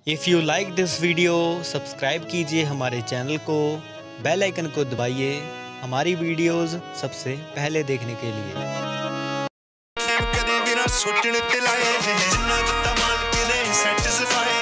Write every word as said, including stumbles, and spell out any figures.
If you like this video subscribe कीजिए हमारे channel को, बेल आइकन को दबाइए हमारी वीडियोस सबसे पहले देखने के लिए। सोचने ते लाए जिन्ना दिता मालिक ने सैटिस्फाई